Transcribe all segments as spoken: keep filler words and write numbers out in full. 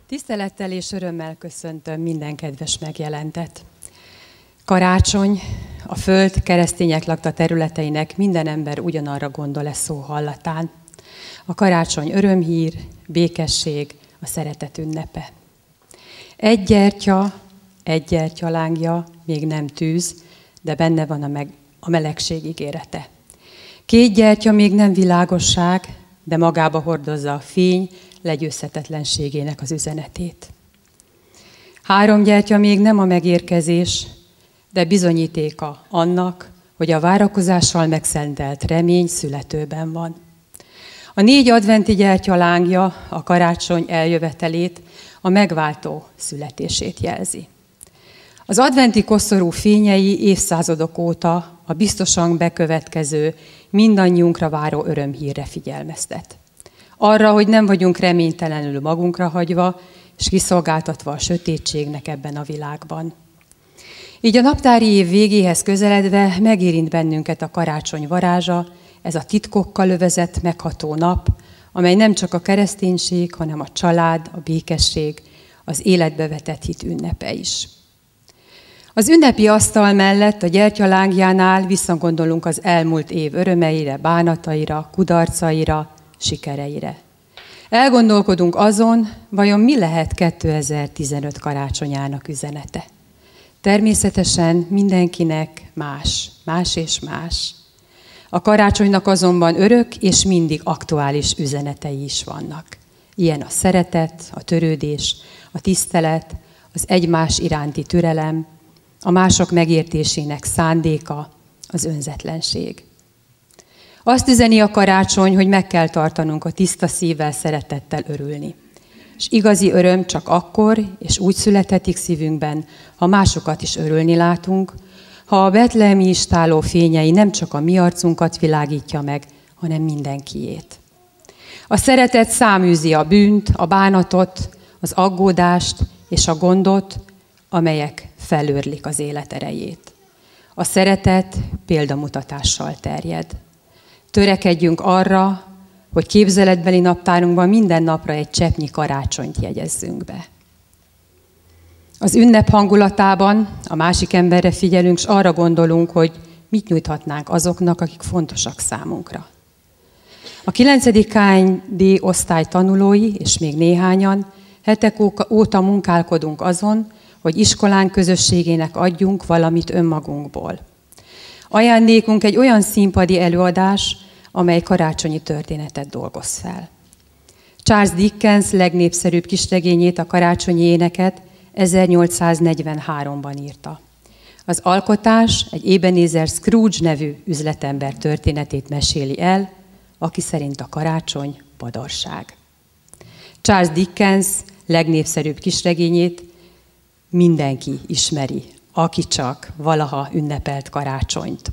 Tisztelettel és örömmel köszöntöm minden kedves megjelentet. Karácsony, a föld keresztények lakta területeinek minden ember ugyanarra gondol e szó hallatán. A karácsony örömhír, békesség, a szeretet ünnepe. Egy gyertya, egy gyertyalángja még nem tűz, de benne van a, meg, a melegség ígérete. Két gyertya még nem világosság, de magába hordozza a fény legyőzhetetlenségének az üzenetét. Három gyertya még nem a megérkezés, de bizonyítéka annak, hogy a várakozással megszentelt remény születőben van. A négy adventi gyertya lángja a karácsony eljövetelét, a megváltó születését jelzi. Az adventi koszorú fényei évszázadok óta a biztosan bekövetkező, mindannyiunkra váró örömhírre figyelmeztet. Arra, hogy nem vagyunk reménytelenül magunkra hagyva, és kiszolgáltatva a sötétségnek ebben a világban. Így a naptári év végéhez közeledve megérint bennünket a karácsony varázsa, ez a titkokkal övezett, megható nap, amely nem csak a kereszténység, hanem a család, a békesség, az életbe vetett hit ünnepe is. Az ünnepi asztal mellett a gyertyalángjánál visszagondolunk az elmúlt év örömeire, bánataira, kudarcaira, sikereire. Elgondolkodunk azon, vajon mi lehet kétezer-tizenöt karácsonyának üzenete. Természetesen mindenkinek más, más és más. A karácsonynak azonban örök és mindig aktuális üzenetei is vannak. Ilyen a szeretet, a törődés, a tisztelet, az egymás iránti türelem, a mások megértésének szándéka, az önzetlenség. Azt üzeni a karácsony, hogy meg kell tartanunk a tiszta szívvel, szeretettel örülni. És igazi öröm csak akkor, és úgy születhetik szívünkben, ha másokat is örülni látunk, ha a betlehemi istálló fényei nem csak a mi arcunkat világítja meg, hanem mindenkiét. A szeretet száműzi a bűnt, a bánatot, az aggódást és a gondot, amelyek felőrlik az élet erejét. A szeretet példamutatással terjed. Törekedjünk arra, hogy képzeletbeli naptárunkban minden napra egy cseppnyi karácsonyt jegyezzünk be. Az ünnep hangulatában a másik emberre figyelünk, és arra gondolunk, hogy mit nyújthatnánk azoknak, akik fontosak számunkra. A kilencedik ká en dé osztály tanulói, és még néhányan, hetek óta munkálkodunk azon, hogy iskolánk közösségének adjunk valamit önmagunkból. Ajándékunk egy olyan színpadi előadás, amely karácsonyi történetet dolgoz fel. Charles Dickens legnépszerűbb kisregényét, a Karácsonyi éneket ezernyolcszáznegyvenháromban írta. Az alkotás egy Ebenezer Scrooge nevű üzletember történetét meséli el, aki szerint a karácsony padarság. Charles Dickens legnépszerűbb kisregényét mindenki ismeri, aki csak valaha ünnepelt karácsonyt.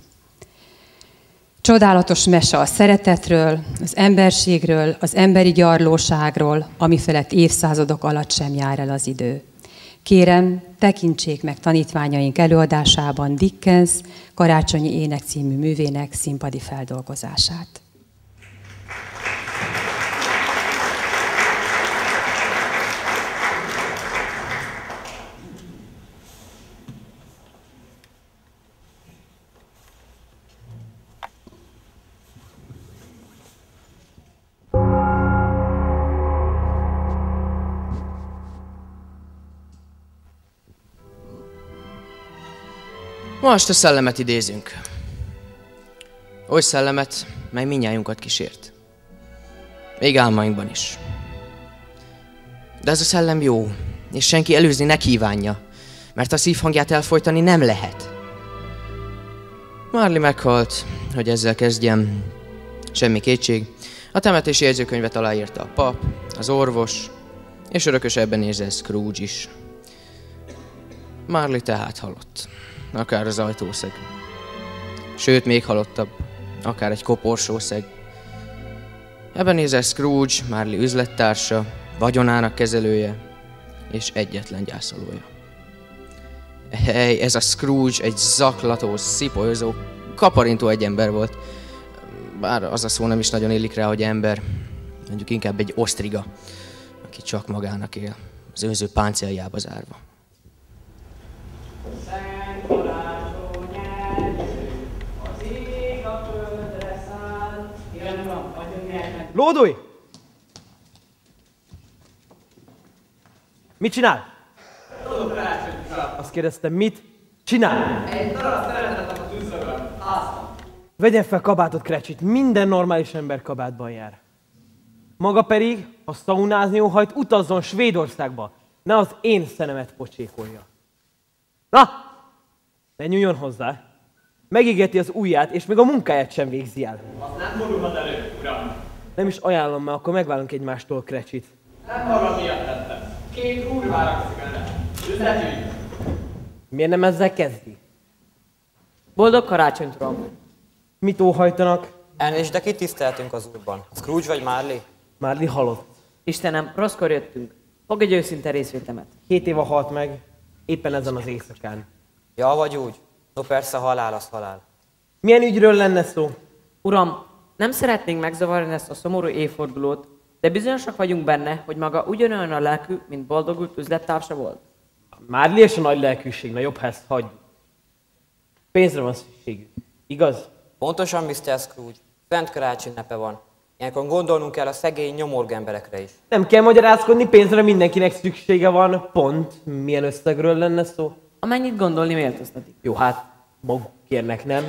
Csodálatos mese a szeretetről, az emberségről, az emberi gyarlóságról, ami felett évszázadok alatt sem jár el az idő. Kérem, tekintsék meg tanítványaink előadásában Dickens Karácsonyi ének című művének színpadi feldolgozását. Most a szellemet idézünk. Oly szellemet, mely mindnyájunkat kísért. Még álmainkban is. De ez a szellem jó, és senki előzni ne kívánja, mert a szívhangját elfojtani nem lehet. Marley meghalt, hogy ezzel kezdjem. Semmi kétség. A temetési jegyzőkönyvet aláírta a pap, az orvos, és örökös Ebenezer Scrooge is. Marley tehát halott. Akár az ajtószeg. Sőt, még halottabb, akár egy koporsószeg. Ebenezer Scrooge, Marley üzlettársa, vagyonának kezelője, és egyetlen gyászolója. Hely, ez a Scrooge egy zaklató, szipolyozó, kaparintó egyember volt. Bár az a szó nem is nagyon illik rá, hogy ember. Mondjuk inkább egy osztriga, aki csak magának él. az őző páncéljába zárva. Szent karácsony első, az ég a földre száll. Jön van, vagyunk nyernek. Lódulj! Mit csinál? Tudok karácsony, uram. Azt kérdeztem, mit csinál? Egy darab szeretetem a tűzszögön. Áztam. Vegyen fel kabátot, Cratchit, minden normális ember kabátban jár. Maga pedig, ha szaunázni óhajt, utazzon Svédországba, ne az én szememet pocsékolja. Na, ne nyúljon hozzá. Megégeti az ujját, és még a munkáját sem végzi el. Azt nem fordulhat elő, uram. Nem is ajánlom, mert akkor megválunk egymástól, Cratchit. Nem maga miatt tettem. Két úr várakozik önre. Üzletügy. Miért nem ezzel kezdi? Boldog karácsonyt, uram! Mit óhajtanak? Elnézést, de kit tiszteltünk az úrban? Scrooge vagy Marley? Marley halott. Istenem, rosszkor jöttünk. Fogj egy őszinte részvétemet. Hét éve halt meg, éppen ezen az éjszakán. Ja, vagy úgy. No persze, halál az halál. Milyen ügyről lenne szó? Uram, nem szeretnénk megzavarni ezt a szomorú évfordulót, de bizonyosak vagyunk benne, hogy maga ugyanolyan a lelkű, mint boldogult üzlettársa volt. Marley és a nagy lelkűség, na jobb, ha ezt hagyjuk. Pénzre van szükségük, igaz? Pontosan, miszter Scrooge. Szent karácsony nepe van. Ilyenkor gondolnunk kell a szegény nyomorg emberekre is. Nem kell magyarázkodni, pénzre mindenkinek szüksége van. Pont milyen összegről lenne szó? Amennyit gondolni méltóztatik. Jó, hát maguk kérnek, nem?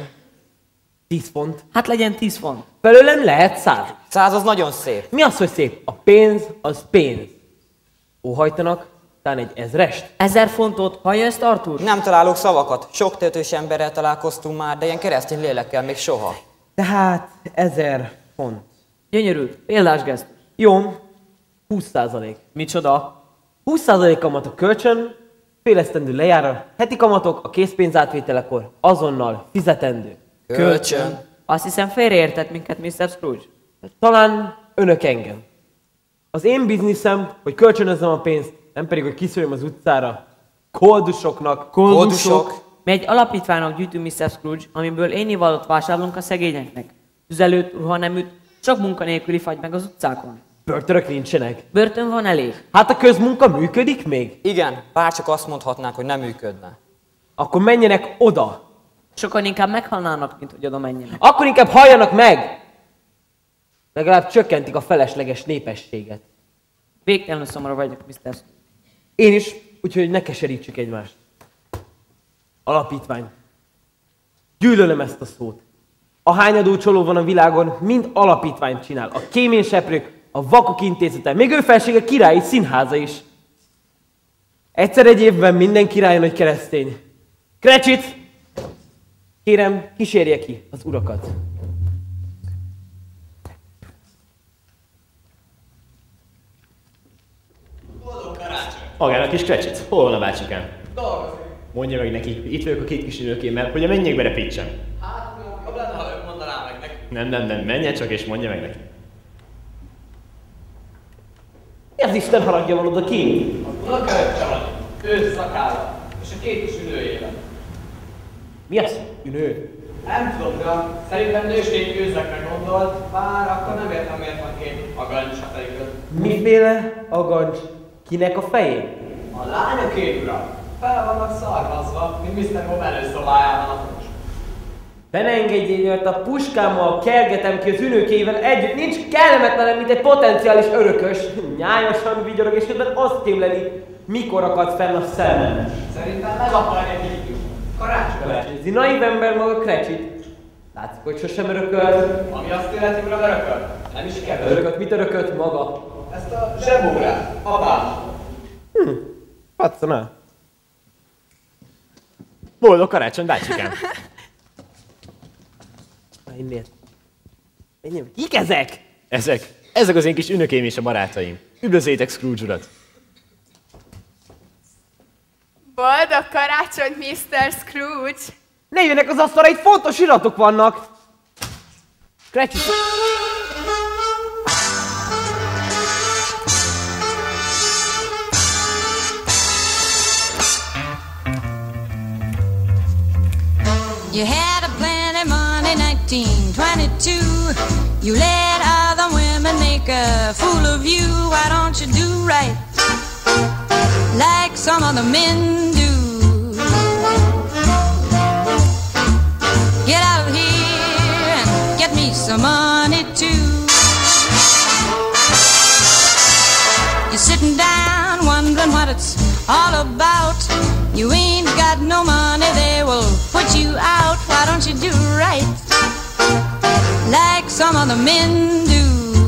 Tíz font. Hát legyen tíz font. Belőlem lehet száz. Száz az nagyon szép. Mi az, hogy szép? A pénz az pénz. Óhajtanak, talán egy ezrest? Ezer fontot, hallja ezt, Arthur? Nem találok szavakat. Sok tehetős emberrel találkoztunk már, de ilyen keresztény lélekkel még soha. Tehát ezer font. Gyönyörű, példás gesztus. Jó, húsz százalék. Micsoda? húsz százalék kamat a kölcsön, fél esztendő lejár a heti kamatok a készpénzátvételekor azonnal fizetendő. Kölcsön. Azt hiszem félreértett minket, miszter Scrooge. Talán önök engem. Az én bizniszem, hogy kölcsönözzem a pénzt, nem pedig, hogy kiszóljam az utcára. Koldusoknak. Koldusok. Mi egy alapítványnak gyűjtünk, miszter Scrooge, amiből énivalót vásárolunk a szegényeknek. Tüzelőt, ruhaneműt, csak munkanélküli fagy meg az utcákon. Börtönök nincsenek. Börtön van elég. Hát a közmunka működik még? Igen, bárcsak azt mondhatnánk, hogy nem működne. Akkor menjenek oda. Sokan inkább meghalnának, mint hogy oda menjenek. Akkor inkább halljanak meg! Legalább csökkentik a felesleges népességet. Végtelenül szomorú vagyok, miszter Scrooge. Én is, úgyhogy ne keserítsük egymást. Alapítvány. Gyűlölöm ezt a szót. A hányadó csoló van a világon, mind alapítványt csinál. A kéményseprők, a vakok intézete, még ő felsége királyi színháza is. Egyszer egy évben minden királyon, hogy keresztény. Cratchit! Kérem, kísérje ki az urakat. Boldog karácsony. Magának is Cratchit. Hol van a bácsikám? Dolgozik. Mondja meg neki, itt vagyok a két kísérőkémmel, hogy a menjék berepítsem. Hát, jobb lenne, ha ő mondaná meg neki. Nem, nem, nem, menjen csak és mondja meg neki. Mi az Isten haragja van oda ki? A unokaöccse vagy. Ősz szakálla. És a két kis ünőjével. Mi az? Ünő? Nem tudom, uram. Szerintem nőstény őzekre gondolt, bár akkor nem értem, miért van két agancs a fejükön. Miféle agancs? Kinek a fején? A lányoké, uram. Fel vannak szarvazva, mint miszter Bob előszobájában a fos. Be ne engedjél, mert a puskámmal kergetem ki az ünökével együtt, nincs kellemetlenem, mint egy potenciális örökös. Nyájasan vigyorog, és közben azt kémleli, mikor akad fenn a szemem. Szerintem meg akarja hívjuk. Karácsony. Ez egy naív ember maga Cratchit. Látszik, hogy sosem örökölt. Ami azt illeti, uram, örököl. Nem is kevés. Örökölt, mit örökölt maga? Ezt a zsebórát, apám. Hm, patszana. Boldog karácsony, bácsikám! Na, innét. Menjünk. Kik ezek? Ezek, ezek az én kis ünökeim és a barátaim. Üdvözlétek Scrooge urat! Boldog karácsony, miszter Scrooge! Ne jönnek az asztalra, itt fontos iratok vannak! Cratchit! You had a plenty money, nineteen twenty-two. You let other women make a fool of you. Why don't you do right like some other men do. Get out of here and get me some money too. You're sitting down wondering what it's all about. You ain't got no money, they will put you out. Why don't you do right like some other men do?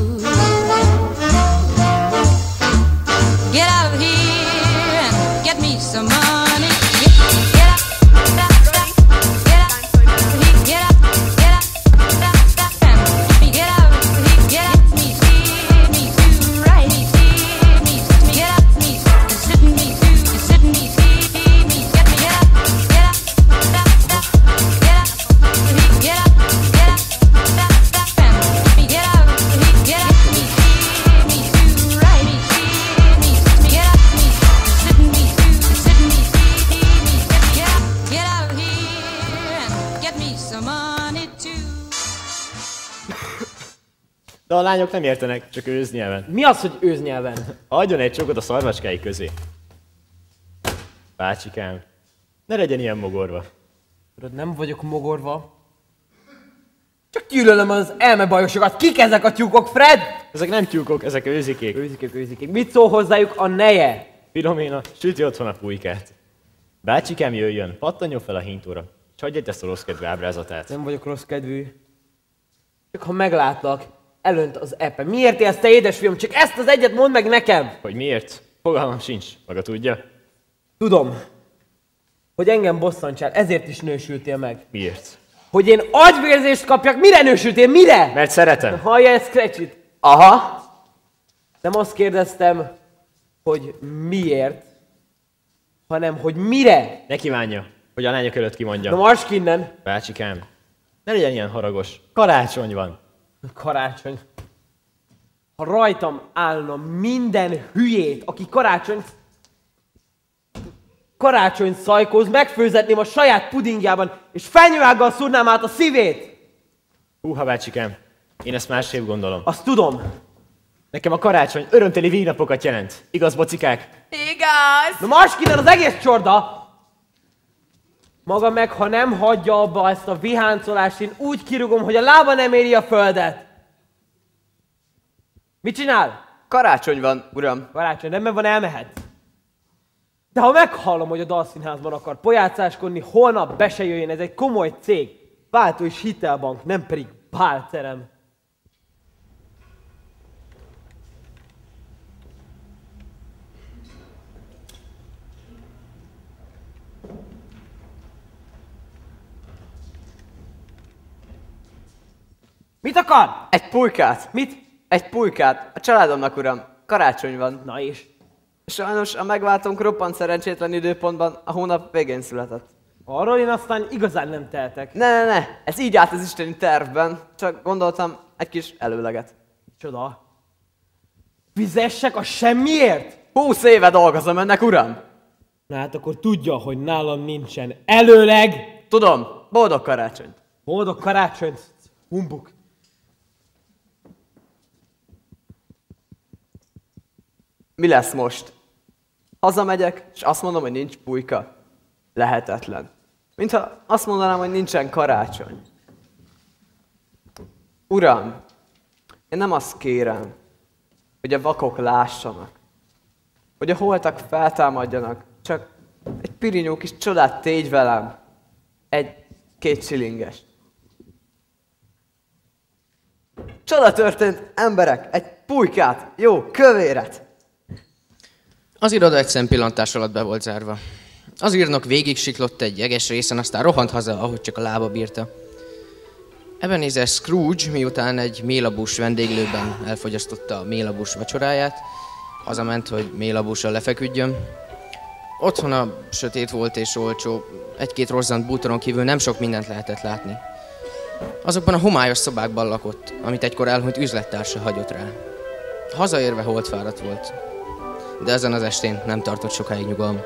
Get out of here and get me some money. Get up, get up, get up, get up, get up, get up, get up, get up, me, me, do right, me, me, get up, me, sitting me, do, sitting me, me, get me, get up, get up, get up, get up, get up, get up, me, get out, get up, me, me, do right, me, me, get up, me, sitting me, do, sitting me, me, get up, get out of here and get me some money too. De a lányok nem értenek, csak őznyelven. Mi az, hogy őznyelven? Adjon egy csokot a szarvaskáik közé. Bácsikám, ne legyen ilyen mogorva. Tudod, nem vagyok mogorva. Csak gyűlölöm az elmebajosokat. Kik ezek a tyúkok, Fred? Ezek nem tyúkok, ezek őzikék. Őzikék, őzikék. Mit szól hozzájuk a neje? Filoména, süti otthon a pulykát. Bácsikám jöjjön, pattanjon fel a hintóra, és hagyj egy ezt a rossz kedvű ábrázatát. Nem vagyok rossz kedvű. Csak ha meglátlak, elönt az epe. Miért élsz te, édesfiam? Csak ezt az egyet mondd meg nekem! Hogy miért? Fogalmam sincs, maga tudja. Tudom, hogy engem bosszantsál, ezért is nősültél meg. Miért? Hogy én agyvérzést kapjak, mire nősültél, mire? Mert szeretem. Hallja ezt, Scratchit? Aha. Nem azt kérdeztem, hogy miért, hanem hogy mire. Ne kívánja, hogy a lányok előtt kimondja. Na marss ki innen. Bácsikám, ne legyen ilyen haragos. Karácsony van. Karácsony. Ha rajtam állna minden hülyét, aki karácsony... Karácsony szajkóz, megfőzetném a saját pudingjában, és fenyőággal szúrnám át a szívét! Húha, bácsikám, én ezt másképp gondolom. Azt tudom. Nekem a karácsony örömteli végnapokat jelent. Igaz, bocikák? Igaz! Na marss ki innen az egész csorda! Maga meg, ha nem hagyja abba ezt a viháncolást, én úgy kirúgom, hogy a lába nem éri a földet. Mit csinál? Karácsony van, uram. Karácsony, rendben van, elmehet. De ha meghallom, hogy a dalszínházban akar pojácáskodni, holnap be se jöjjön, ez egy komoly cég. Váltó és hitelbank, nem pedig bálcerem. Mit akar? Egy pulykát. Mit? Egy pulykát. A családomnak, uram. Karácsony van. Na és? Sajnos a megváltónk roppant szerencsétlen időpontban a hónap végén született. Arról én aztán igazán nem tehetek. Ne, ne, ne, ez így állt az isteni tervben, csak gondoltam egy kis előleget. Csoda. Fizessek a semmiért? Húsz éve dolgozom önnek, uram! Na hát akkor tudja, hogy nálam nincsen előleg. Tudom, boldog karácsonyt. Boldog karácsonyt, humbuk. Mi lesz most? Hazamegyek, és azt mondom, hogy nincs pulyka. Lehetetlen. Mintha azt mondanám, hogy nincsen karácsony. Uram, én nem azt kérem, hogy a vakok lássanak, hogy a holtak feltámadjanak, csak egy pirinyó kis csodát tégy velem, egy két csilinges. Csoda történt, emberek, egy pulykát, jó, kövéret. Az iroda egy szempillantás alatt be volt zárva. Az írnok végig siklott egy jeges részen, aztán rohant haza, ahogy csak a lába bírta. Ebenezer Scrooge, miután egy mélabús vendéglőben elfogyasztotta a mélabús vacsoráját, hazament, hogy mélabússal lefeküdjön. Otthon a sötét volt és olcsó, egy-két rozzant bútoron kívül nem sok mindent lehetett látni. Azokban a homályos szobákban lakott, amit egykor elhunyt üzlettársa hagyott rá. Hazaérve holtfáradt volt, de ezen az estén nem tartott sokáig nyugalom.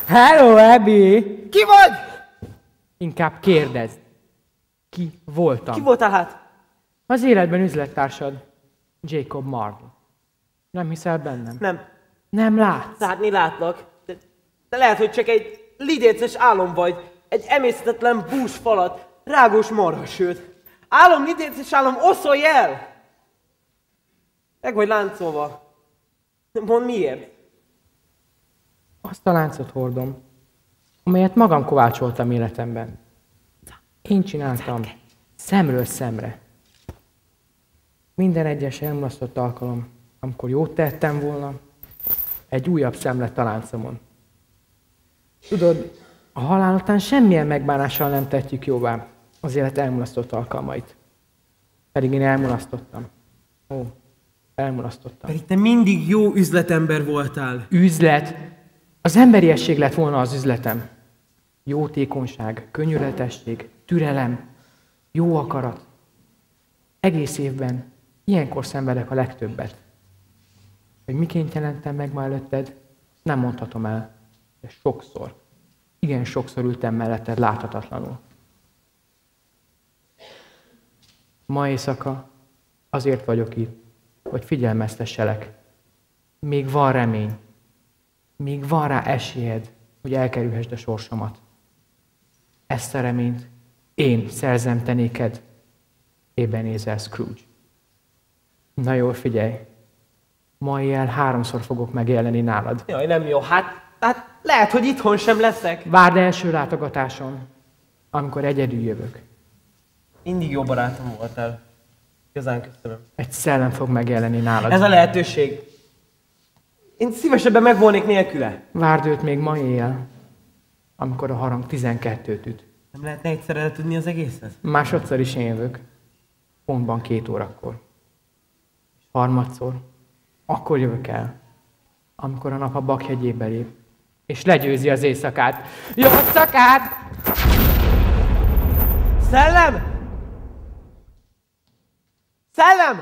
Hello, Abby! Ki vagy? Inkább kérdezd. Ki voltam? Ki voltál hát? Az életben üzlettársad, Jacob Marvel. Nem hiszel bennem? Nem. Nem látsz? Látni látlak. De, de lehet, hogy csak egy lidérces álom vagy. Egy emészhetetlen búsfalat, rágós marhasőt. Álom, lidérces álom, oszolj el! Meg vagy láncolva. Mondd miért? Azt a láncot hordom, amelyet magam kovácsoltam életemben. Én csináltam, szemről szemre. Minden egyes elmulasztott alkalom, amikor jót tettem volna, egy újabb szem lett a láncomon. Tudod, a halál után semmilyen megbánással nem tettjük jóvá az élet elmulasztott alkalmait. Pedig én elmulasztottam. Ó, elmulasztottam. Pedig te mindig jó üzletember voltál. Üzlet? Az emberiesség lett volna az üzletem. Jótékonyság, könnyületesség, türelem, jó akarat. Egész évben ilyenkor szenvedek a legtöbbet. Hogy miként jelentem meg ma előtted, nem mondhatom el, de sokszor, igen sokszor ültem melletted láthatatlanul. Ma éjszaka azért vagyok itt, hogy figyelmeztesselek. Még van remény, még van rá esélyed, hogy elkerülhessd a sorsomat. Ezt a reményt én szerzem te néked, Ebenezer Scrooge. Na jól figyelj, ma éjjel háromszor fogok megjelenni nálad. Jaj, nem jó. Hát, hát lehet, hogy itthon sem leszek. Várd első látogatáson, amikor egyedül jövök. Mindig jó barátom voltál. Igazán köszönöm. Egy szellem fog megjelenni nálad. Ez a lehetőség. Én szívesebben megvolnék nélküle. Várd őt még ma éjjel, amikor a harang tizenkettőt üt. Nem lehetne egyszerre eltudni az egészet? Másodszor is én jövök. Pontban két órakor. És harmadszor, akkor jövök el, amikor a nap a Bakhegyébe lép, és legyőzi az éjszakát. Jó szakát! Szellem! Szellem!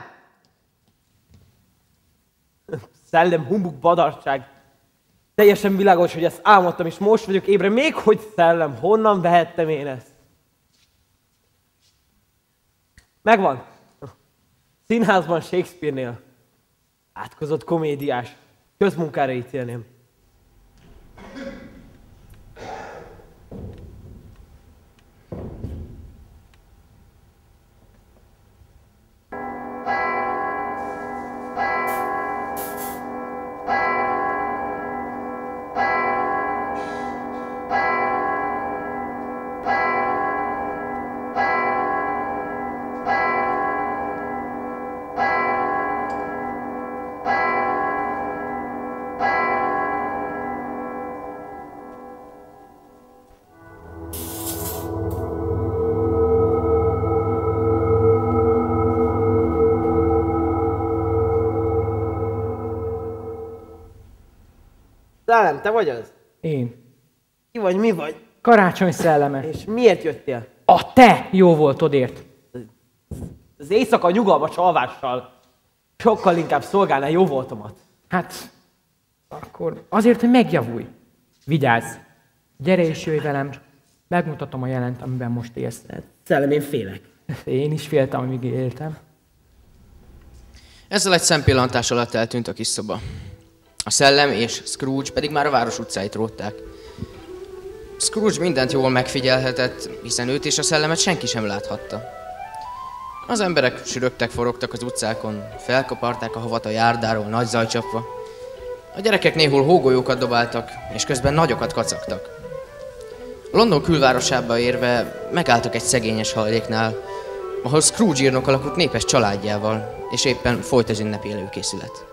Szellem, humbug, badarság. Teljesen világos, hogy ezt álmodtam, és most vagyok ébre. Még hogy szellem, honnan vehettem én ezt? Megvan. Színházban, Shakespeare-nél. Átkozott komédiás. Közmunkára ítélném. Szellem, te vagy az? Én. Ki vagy, mi vagy? Karácsony szelleme. És miért jöttél? A te jó voltodért. Az éjszaka nyugalmas alvással sokkal inkább szolgálná jó voltomat. Hát, akkor azért, hogy megjavulj. Vigyázz. Gyere és jöjj velem. Megmutatom a jelent, amiben most élsz. Szellem, én félek. Én is féltem, amíg éltem. Ezzel egy szempillantás alatt eltűnt a kis szoba. A szellem és Scrooge pedig már a város utcáit rótták. Scrooge mindent jól megfigyelhetett, hiszen őt és a szellemet senki sem láthatta. Az emberek sürögtek, forogtak az utcákon, felkaparták a havat a járdáról nagy zajcsapva. A gyerekek néhol hógolyókat dobáltak, és közben nagyokat kacagtak. London külvárosába érve megálltak egy szegényes hajléknál, ahol Scrooge írnok lakott népes családjával, és éppen folyt az ünnepi előkészület.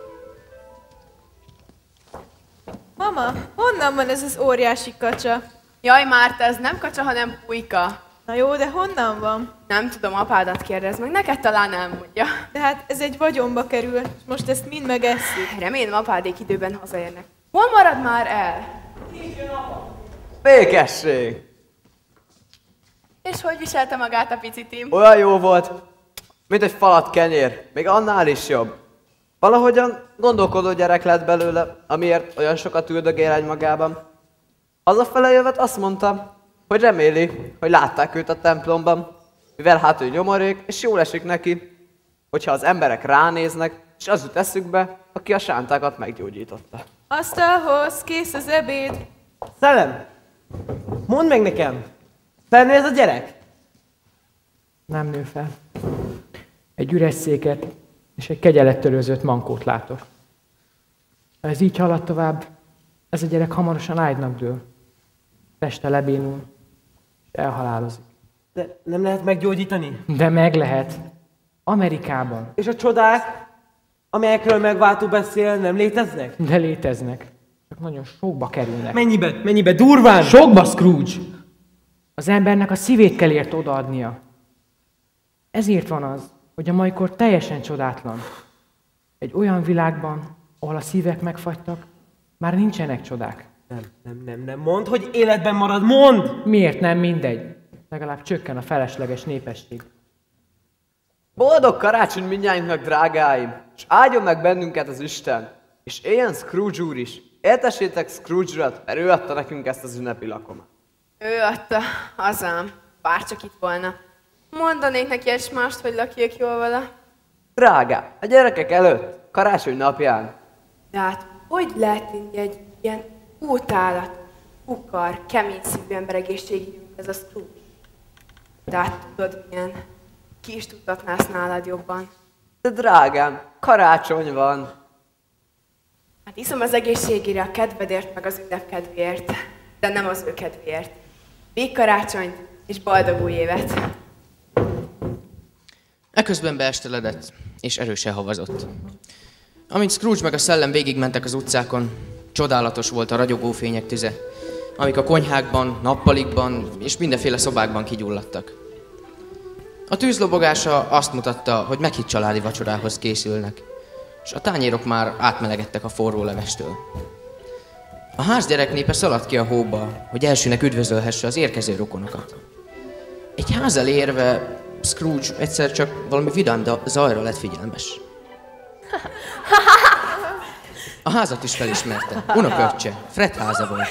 Mama, honnan van ez az óriási kacsa? Jaj, Márta, ez nem kacsa, hanem pulyka. Na jó, de honnan van? Nem tudom, apádat kérdezd meg, neked talán elmondja. De hát ez egy vagyonba kerül, és most ezt mind megesszük. Remélem apádék időben hazaérnek. Hol marad már el? Békesség! És hogy viselte magát a pici Tim? Olyan jó volt, mint egy falat kenyér, még annál is jobb. Valahogyan gondolkodó gyerek lett belőle, amiért olyan sokat üldögél egymagában. Hazafele jövet azt mondta, hogy reméli, hogy látták őt a templomban, mivel hát ő nyomorék, és jól esik neki, hogyha az emberek ránéznek, és az jut eszükbe, aki a sántákat meggyógyította. Asztalhoz, kész az ebéd. Szellem, mondd meg nekem, felnő ez a gyerek? Nem nő fel. Egy üres széket és egy kegyelettelőzött mankót látok. Ha ez így halad tovább, ez a gyerek hamarosan ágynak dől. Teste lebénul, és elhalálozik. De nem lehet meggyógyítani? De meg lehet. Amerikában. És a csodák, amelyekről megváltó beszél, nem léteznek? De léteznek. Csak nagyon sokba kerülnek. Mennyibe? Mennyibe? Durván? Sokba, Scrooge! Az embernek a szívét kell ért odaadnia. Ezért van az, hogy a mai kor teljesen csodátlan. Egy olyan világban, ahol a szívek megfagytak, már nincsenek csodák. Nem, nem, nem, nem. Mondd, hogy életben marad, mondd! Miért nem? Mindegy. Legalább csökken a felesleges népesség. Boldog karácsony mindnyájunknak, drágáim, és áldjon meg bennünket az Isten, és éljen Scrooge úr is. Éltessétek Scrooge urat, mert ő adta nekünk ezt az ünnepi lakomát. Ő adta, hazám, bárcsak itt volna. Mondanék neki egy mást, hogy lakjék jól vele. Drágám, a gyerekek előtt, karácsony napján. De hát, hogy lehet inni egy ilyen útállat, ukar, kemény szívű ember egészségügyünk ez a Scrooge? De hát tudod milyen, ki is tudhatnász nálad jobban. De drágám, karácsony van. Hát iszom az egészségére, a kedvedért, meg az ünnep kedvéért, de nem az ő kedvéért. Még karácsonyt és boldog új évet! Eközben beesteledett, és erősen havazott. Amint Scrooge meg a szellem végigmentek az utcákon, csodálatos volt a ragyogó fények tüze, amik a konyhákban, nappalikban és mindenféle szobákban kigyulladtak. A tűz lobogása azt mutatta, hogy meghitt családi vacsorához készülnek, és a tányérok már átmelegedtek a forró levestől. A házgyerek népe szaladt ki a hóba, hogy elsőnek üdvözölhesse az érkező rokonokat. Egy ház elé érve Scrooge egyszer csak valami vidám zajra lett figyelmes. A házat is felismerte. Unoköccse, Fred háza volt.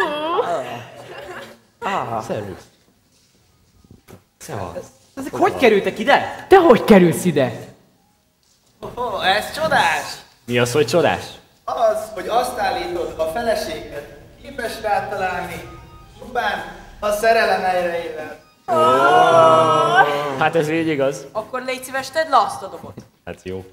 Ah, Szervusz. Szevasz. Ezek hogy kerültek ide? Te hogy kerülsz ide? Oh, ez csodás! Mi az, hogy csodás? Az, hogy azt állítod, a feleséget képes rátalálni, csupán a szerelem erejével. Oh. Hát ez így igaz. Akkor légy szíves, tedd le azt a dobot. Hát jó.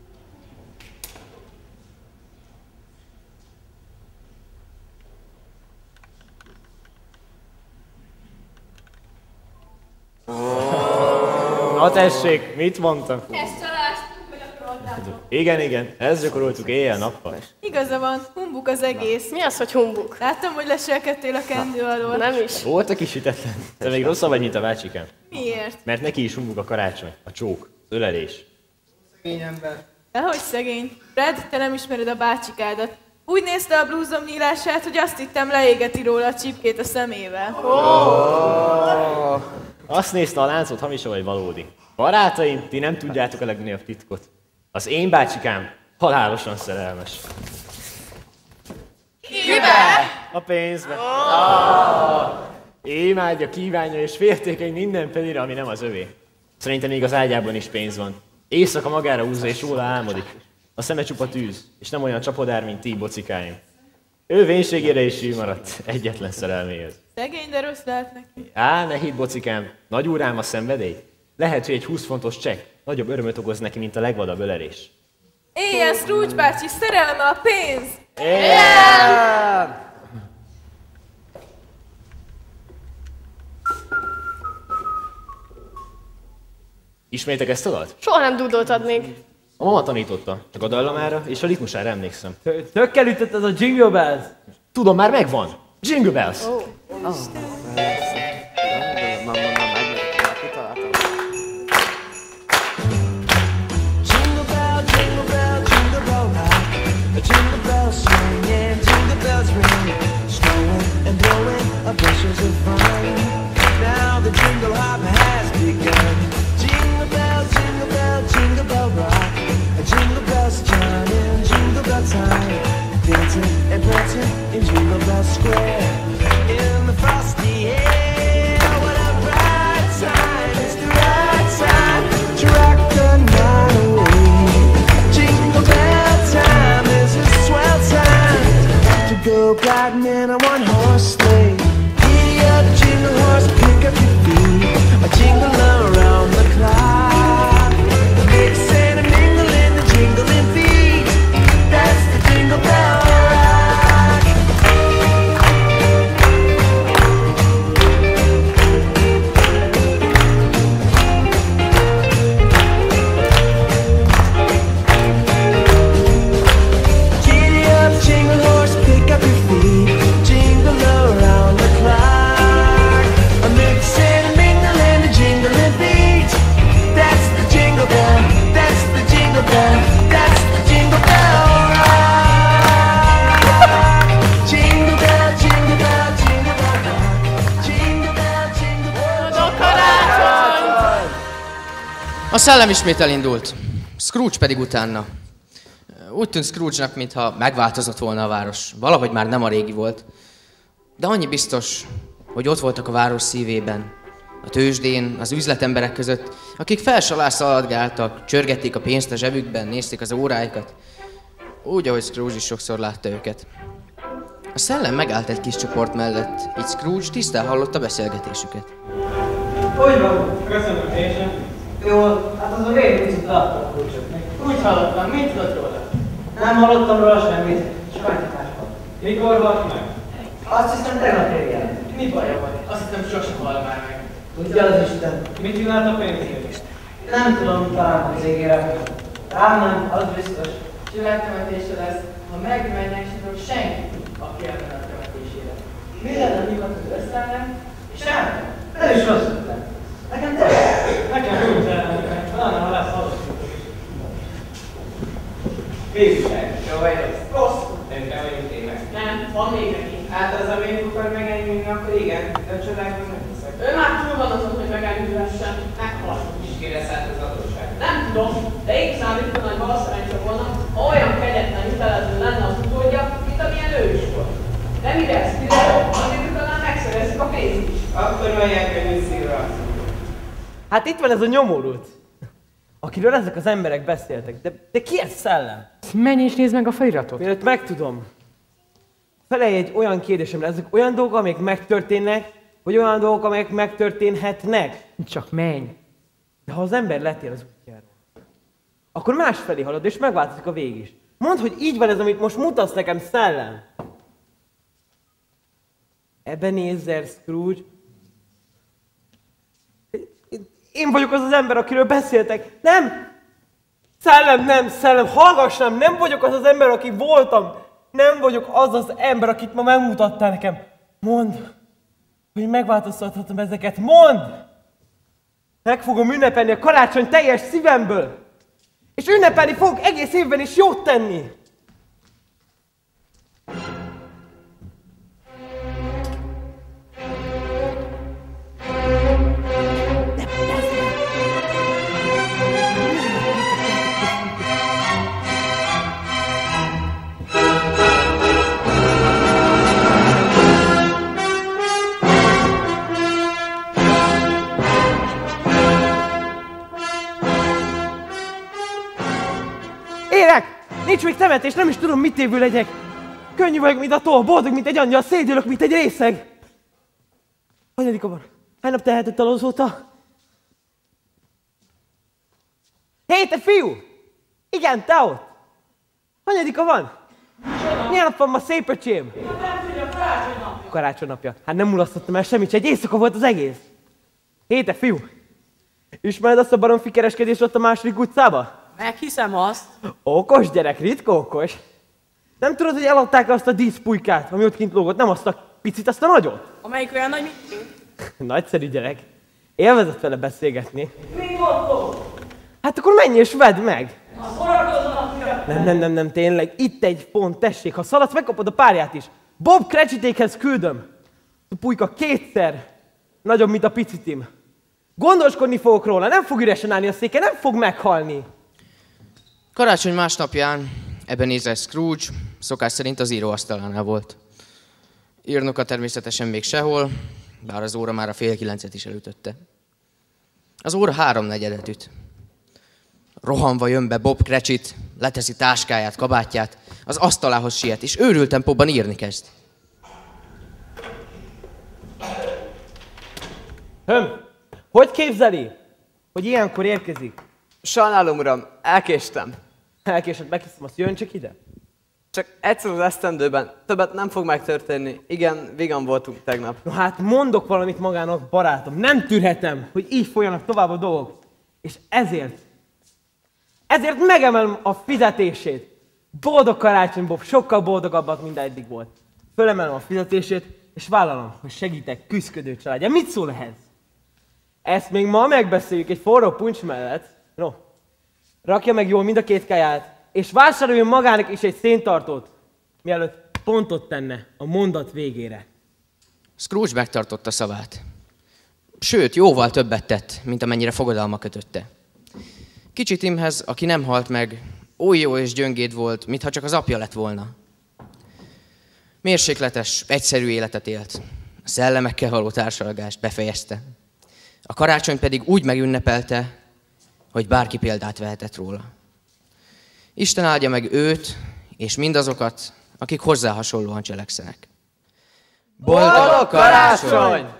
Oh. Na tessék, mit mondtam? Ezt csalástuk, hogy akaroltátok. Igen, igen, ezt gyakoroltuk éjjel-nappal. Igaza van, humbuk az egész. Mi az, hogy humbuk? Láttam, hogy leselkedtél a kendő alól. Nem is. Volt, aki sütetlen. Te még rosszabb vagy, mint a bácsikám. Miért? Mert neki is humbuk a karácsony, a csók, az ölelés. Szegény ember. Dehogy szegény. Fred, te nem ismered a bácsikádat. Úgy nézte a blúzom nyílását, hogy azt hittem leégeti róla a csipkét a szemével. Oh. Azt nézte a láncot, hamis vagy valódi. Barátaim, ti nem tudjátok a legnagyobb titkot. Az én bácsikám halálosan szerelmes. Kibe? A pénzbe. Oh. Imádja, kívánja és féltékeny minden penire, ami nem az övé. Szerintem még az ágyában is pénz van. Éjszaka magára húzza és róla álmodik. A szeme csupa tűz, és nem olyan csapodár, mint ti, bocikáim. Ő vénségére is hű maradt, egyetlen szerelméhez. Szegény, de rossz lehet neki. Á, ne hidd, bocikám, nagy úrám a szenvedély. Lehet, hogy egy húsz fontos csekk nagyobb örömöt okoz neki, mint a legvadabb ölelés. Éljen, Scrooge bácsi, szerelme a pénz! Éljen! Ismétek ezt a dalt? Soha nem dudoltad még. A mama tanította, csak a dallamára és a ritmusára emlékszem. Tökkel ütött ez a Jingle Bells? Tudom, már megvan! Jingle Bells! Oh. Oh. Now the jingle hop has begun. Jingle bell, jingle bell, jingle bell rock. Jingle bells chiming, jingle bell time. Dancing and prancing in Jingle Bell Square. szellem ismét elindult, Scrooge pedig utána. Úgy tűnt Scrooge-nak, mintha megváltozott volna a város. Valahogy már nem a régi volt. De annyi biztos, hogy ott voltak a város szívében, a tőzsdén, az üzletemberek között, akik fel alá szaladgáltak, csörgették a pénzt a zsebükben, nézték az óráikat. Úgy, ahogy Scrooge is sokszor látta őket. A szellem megállt egy kis csoport mellett, így Scrooge tisztán hallotta beszélgetésüket. Hogy van? Köszönöm, Jason. Jó, hát az a végül picit láttam kulcsot. Úgy hallottam, mit tudod róla? Nem hallottam róla semmit, csak annyit máshol. Mikor halt meg? Azt hiszem tegnap régen. Mi baja van? Azt hiszem sosem hal már meg. Tudja az Isten. Mit csinált a pénzért? Nem tudom, talán az égére. Rám nem, az biztos. Csillagtemetése lesz, ha megmennek, és senki, aki elmen a temetésére. Mi lenne, mikor tud összeállni, és elmen? Ez is rossz ötlet. Nekem tetszik. Nekem úgy elmennek, talán ha lesz adott. Végüsság, jó vagy rossz? Rossz! Nem vagyunk tényleg. Nem, van még neki. Hát az a még akar megenni, akkor igen, de a csodálkban nem hiszek. Ő már túl van azon, hogy megelőhessen. Meghal. Is kéresz az adósság. Nem tudom, de én számítom, hogy valószerűen volna, ha olyan kegyetlen hitelező lenne az utódja, mint amilyen ő is volt. De mire ez kiderül, azért talán megszerezzük a pénzt is. Akkor menjen könnyű szívra. Hát itt van ez a nyomorult, akiről ezek az emberek beszéltek. De, de ki ez szellem? Menj és nézd meg a feliratot. Mielőtt megtudom, felelj egy olyan kérdésemre, ezek olyan dolgok, amelyek megtörténnek, vagy olyan dolgok, amelyek megtörténhetnek? Csak menj. De ha az ember letér az útjáról, akkor másfelé halad, és megváltozik a vég is. Mondd, hogy így van ez, amit most mutatsz nekem, szellem. Ebenezer Scrooge. Én vagyok az az ember, akiről beszéltek. Nem! Szellem, nem, szellem, hallgassam, nem vagyok az az ember, aki voltam. Nem vagyok az az ember, akit ma megmutattál nekem. Mondd, hogy megváltoztathatom ezeket. Mondd! Meg fogom ünnepelni a karácsony teljes szívemből. És ünnepelni fogok egész évben is jót tenni. Nincs még temetés, nem is tudom, mit évül legyek. Könnyű vagyok, mint a toll, boldog, mint egy angyal, szédülök, mint egy részeg. Hanyadika van? Hány nap tehetett el azóta? Hé, te fiú! Igen, te ott! Hanyadika van? Milyen nap van ma, szép öcsém? Karácsony napja. Hát nem mulasztottam el semmit, egy éjszaka volt az egész. Hé, te fiú! Ismered azt a baromfi kereskedést ott a második utcába? Meghiszem azt. Okos gyerek, ritka okos. Nem tudod, hogy eladták azt a díszpulykát, ami ott kint lógott, nem azt a picit, azt a nagyot? Amelyik olyan nagy, mint én. Nagyszerű gyerek. Élvezett vele beszélgetni. Mi volt? Hát akkor menj és vedd meg. A szórakozónak. Nem, nem, nem, nem, tényleg. Itt egy pont, tessék. Ha szaladsz, megkapod a párját is. Bob Cratchitékhez küldöm. A pulyka kétszer nagyobb, mint a picitim. Gondoskodni fogok róla, nem fog üresen állni a széke, nem fog meghalni. Karácsony másnapján Ebenezer Scrooge szokás szerint az íróasztalánál volt. Írnoka természetesen még sehol, bár az óra már a fél kilencet is elütötte. Az óra háromnegyedet üt. Rohanva jön be Bob Cratchit, leteszi táskáját, kabátját, az asztalához siet, és őrült tempóban írni kezd. Höm, hogy képzeli, hogy ilyenkor érkezik? Sajnálom, uram, elkéstem. Elkésett, meghiszem, azt jön csak ide. Csak egyszer az esztendőben, többet nem fog megtörténni. Igen, vígan voltunk tegnap. No hát mondok valamit magának, barátom. Nem tűrhetem, hogy így folyanak tovább a dolgok. És ezért, ezért megemelem a fizetését. Boldog karácsony, Bob, sokkal boldogabbak, mint eddig volt. Fölemelem a fizetését, és vállalom, hogy segítek küszködő családja. Mit szól ehhez? Ezt még ma megbeszéljük egy forró puncs mellett. No, rakja meg jól mind a két káját, és vásároljon magának is egy széntartót, mielőtt pontot tenne a mondat végére. Scrooge megtartotta szavát. Sőt, jóval többet tett, mint amennyire fogadalma kötötte. Kicsi Timhez, aki nem halt meg, oly jó és gyöngéd volt, mintha csak az apja lett volna. Mérsékletes, egyszerű életet élt. A szellemekkel való társalgást befejezte. A karácsony pedig úgy megünnepelte, hogy bárki példát vehetett róla. Isten áldja meg őt, és mindazokat, akik hozzá hasonlóan cselekszenek. Boldog karácsony!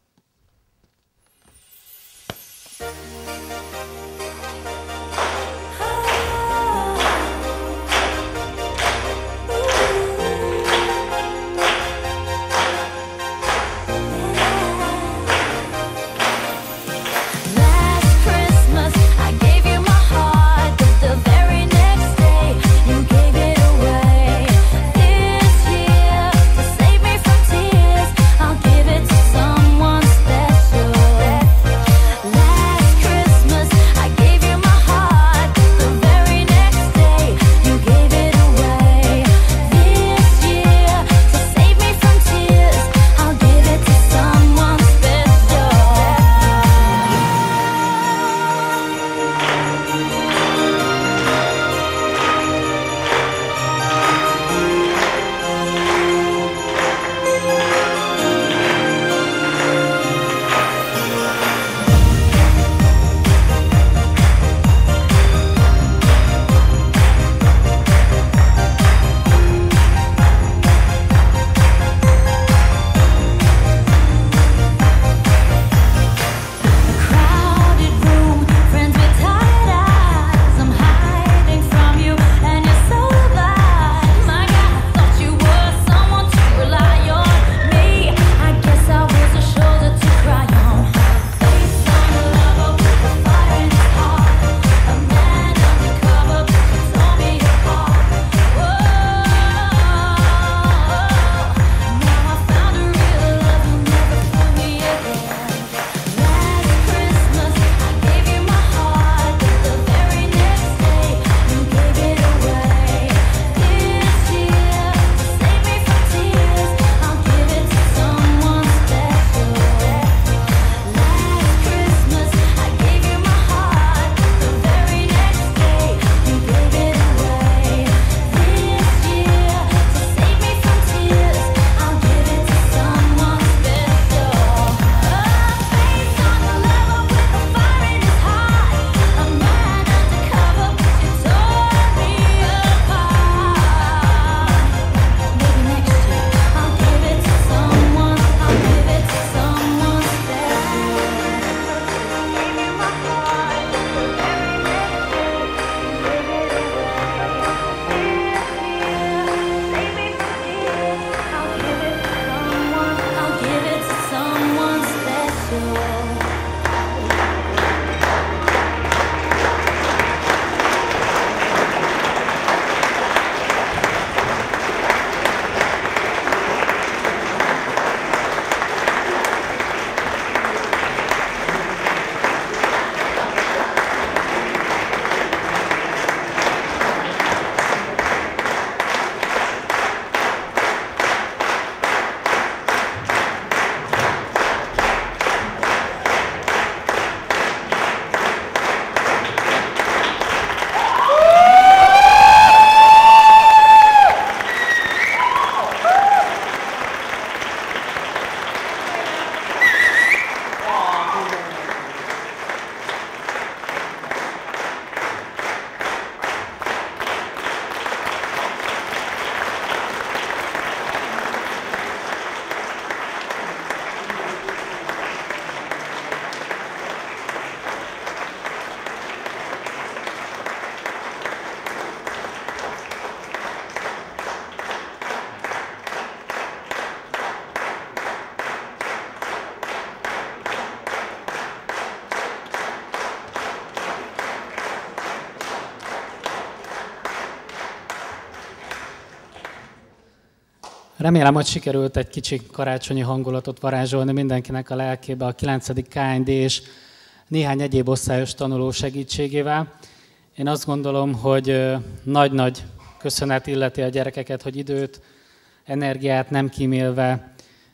Remélem, hogy sikerült egy kicsi karácsonyi hangulatot varázsolni mindenkinek a lelkébe a kilencedik ká en dé és néhány egyéb osztályos tanuló segítségével. Én azt gondolom, hogy nagy-nagy köszönet illeti a gyerekeket, hogy időt, energiát nem kímélve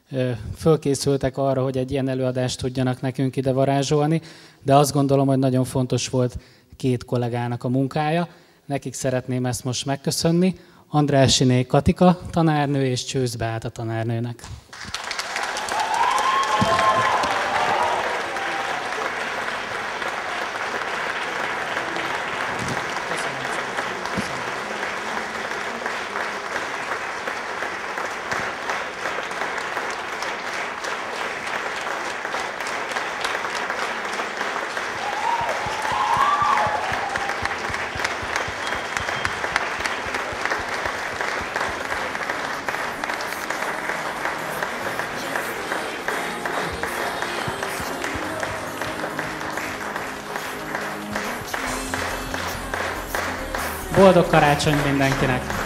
fölkészültek arra, hogy egy ilyen előadást tudjanak nekünk ide varázsolni, de azt gondolom, hogy nagyon fontos volt két kollégának a munkája. Nekik szeretném ezt most megköszönni. Andrássiné Katika tanárnő és Csősz Beáta tanárnőnek. Boldog karácsony mindenkinek!